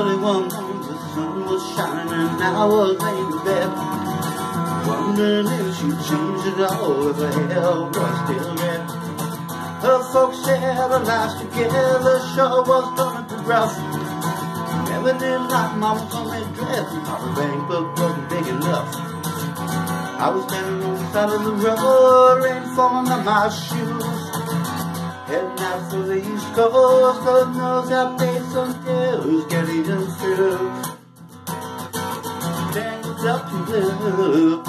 Early one morning the sun was shining and I was laying in bed, wondering if she'd changed it all, if her hair was still red. Her folks said our lives together sure was gonna be rough. Never did like Mama's homemade dress, and Papa bank book wasn't big enough. I was standing on the side of the road, rain falling on my shoes, heading out for the East Coast. God knows I paid some dues getting through. Tangled up in blue.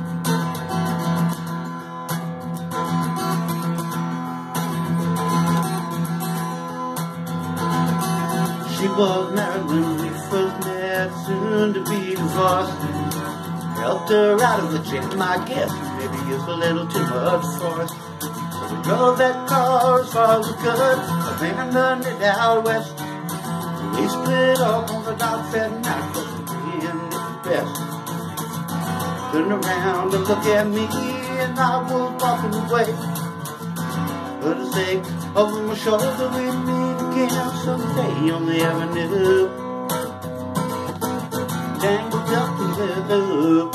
She was married when we first met, soon to be divorced. Helped her out of the jam, I guess. Maybe it's a little too much for us. So we drove that car as far as we could, abandoned it out west. We split up on the dock that night, but we ended the best. Turned around to look at me, and I was walking away. But to say over my shoulder, we'd meet again someday on the avenue. Tangled up in blue.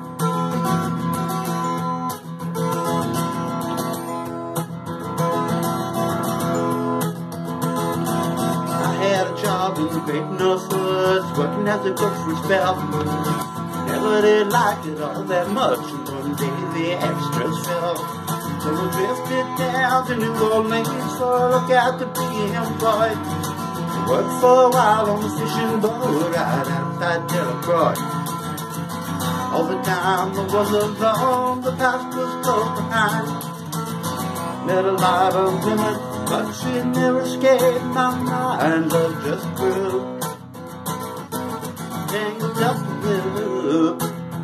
I had a job in the great Northwoods, working as a cook for a spell. Never did like it all that much, and one day the extras fell. So we drifted down to New Orleans for a lookout to be employed. Worked for a while on the fishing boat right outside Delacroix. All the time I was alone, the past was close behind. Met a lot of women, but she never escaped my mind. Love just grew, tangled up in blue.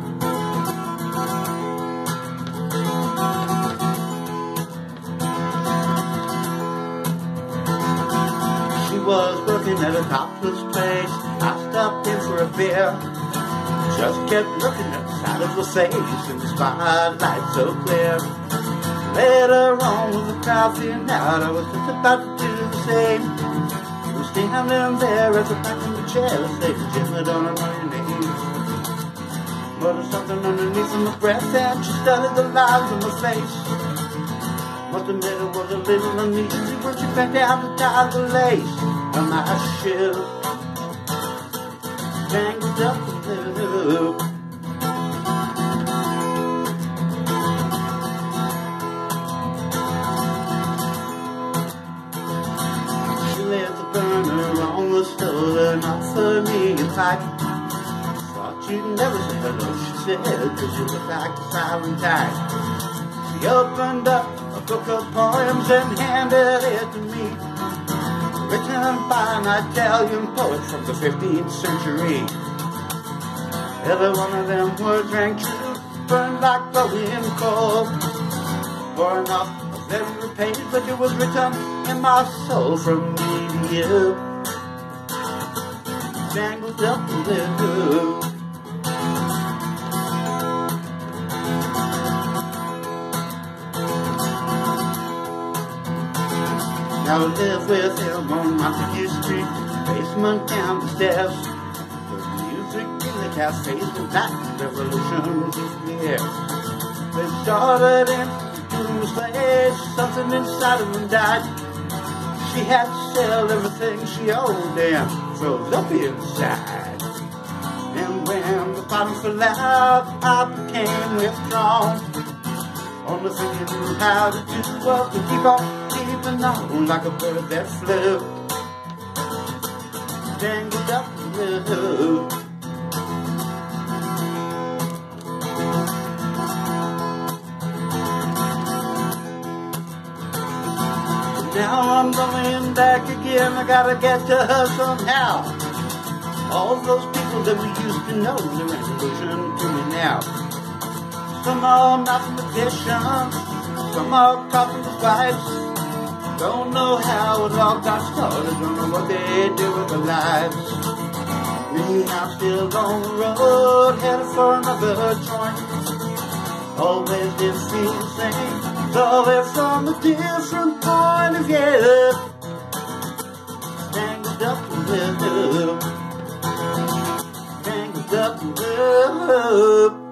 Was working at a topless place. I stopped in for a beer, just kept looking at the side of her face in the spotlight so clear. Later on with the crowd thin out, I was just about to do the same. She was standing there at the back of the chair, saying, "Jim, I don't know your name." But there's something underneath in my breath, and she studied the lines on my face. Must admit it was a little uneasy when she bent down to tie the lace on my shoe. Tangled up in blue. She lit the burner on the stove and offered me a pipe. Thought you'd never say hello, she said, 'cause you look like a silent type. She opened up a book of poems and handed it to me, written by an Italian poet from the 15th century. Every one of them words rang true, burned like glowing coal. Born off of every page, but it was written in my soul from me to you. Tangled up in blue. I lived with him on Montague Street, basement down the steps. The music in the cafes was like revolutions in the air. They started into this place, something inside of them died. She had to sell everything she owned and froze up inside. And when the bottom fell out, I became withdrawn. Only thing you knew how to do was to keep on keeping on like a bird that flew. Tangled up in blue. Now I'm going back again, I gotta get to her somehow. All those people that we used to know, they're in illusion to me now. Some are mathematicians, some are carpenters' wives. Don't know how it all got started, don't know what they do with their lives. Me, I'm still on the road, headed for another joint. Always did feel the same, saw it from a different point of view. Tangled up in blue. up.